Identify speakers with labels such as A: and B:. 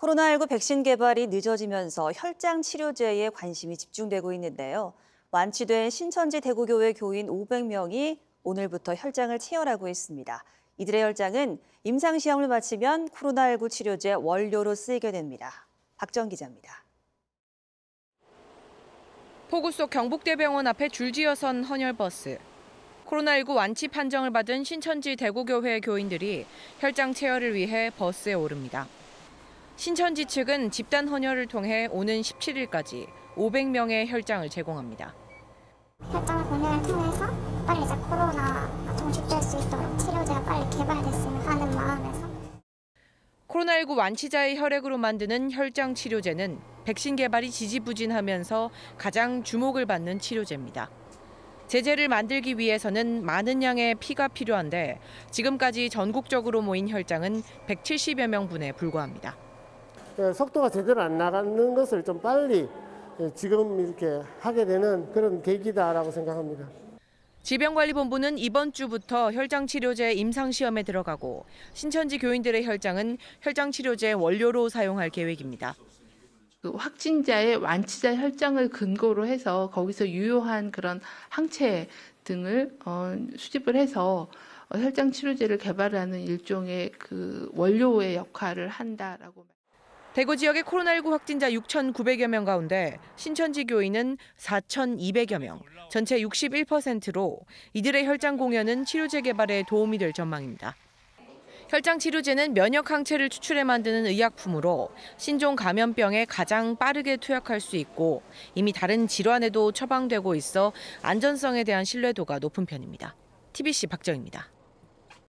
A: 코로나19 백신 개발이 늦어지면서 혈장 치료제에 관심이 집중되고 있는데요. 완치된 신천지 대구교회 교인 500명이 오늘부터 혈장을 채혈하고 있습니다. 이들의 혈장은 임상시험을 마치면 코로나19 치료제 원료로 쓰이게 됩니다. 박정 기자입니다.
B: 포구 속 경북대병원 앞에 줄지어선 헌혈버스. 코로나19 완치 판정을 받은 신천지 대구교회 교인들이 혈장 채혈을 위해 버스에 오릅니다. 신천지 측은 집단 헌혈을 통해 오는 17일까지 500명의 혈장을 제공합니다.
C: 혈장 공연을 통해서 빨리 이제 코로나 종식될 수 있도록 치료제가 빨리 개발됐으면 하는 마음에서.
B: 코로나19 완치자의 혈액으로 만드는 혈장 치료제는 백신 개발이 지지부진하면서 가장 주목을 받는 치료제입니다. 제제를 만들기 위해서는 많은 양의 피가 필요한데 지금까지 전국적으로 모인 혈장은 170여 명분에 불과합니다.
D: 속도가 제대로 안 나가는 것을 좀 빨리 지금 이렇게 하게 되는 그런 계기다라고 생각합니다.
B: 질병관리본부는 이번 주부터 혈장 치료제 임상시험에 들어가고 신천지 교인들의 혈장은 혈장 치료제 원료로 사용할 계획입니다.
E: 확진자의 완치자 혈장을 근거로 해서 거기서 유효한 그런 항체 등을 수집을 해서 혈장 치료제를 개발하는 일종의 그 원료의 역할을 한다라고.
B: 대구 지역의 코로나19 확진자 6,900여 명 가운데 신천지 교인은 4,200여 명, 전체 61%로 이들의 혈장 공여는 치료제 개발에 도움이 될 전망입니다. 혈장 치료제는 면역 항체를 추출해 만드는 의약품으로 신종 감염병에 가장 빠르게 투약할 수 있고 이미 다른 질환에도 처방되고 있어 안전성에 대한 신뢰도가 높은 편입니다. TBC 박정입니다.